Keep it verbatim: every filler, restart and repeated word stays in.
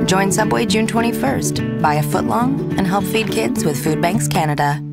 Join Subway June twenty-first. Buy a footlong and help feed kids with Food Banks Canada.